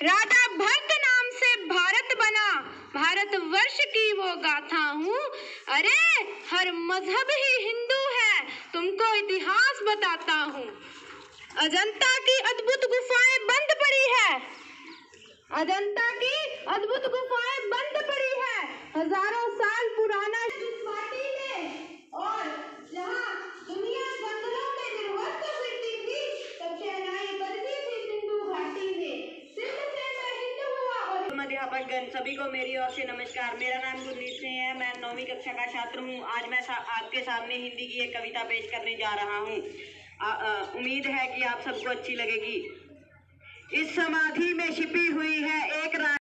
राजा भरत नाम से भारत बना, भारतवर्ष की वो गाथा हूँ। अरे हर मजहब ही हिंदू है, तुमको इतिहास बताता हूँ। अजंता की अद्भुत गुफाएं बंद पड़ी है, अजंता की अद्भुत गुफाएं बंद पड़ी है, हजारों साल पुराना इस माटी में। और जहाँ दुनिया जंगलों में निर्वस्त फिरती थी, तब शहनाई बजती थी सिंधु घाटी में। सिंध से मैं हिंद हुआ। और अध्यापकगण सभी को मेरी ओर से नमस्कार। मेरा नाम गुरमीत सिंह है। मैं 9वीं कक्षा का छात्र हूँ। आज मैं आपके सामने हिंदी की एक कविता पेश करने जा रहा हूँ। उम्मीद है कि आप सबको अच्छी लगेगी। इस समाधि में छिपी हुई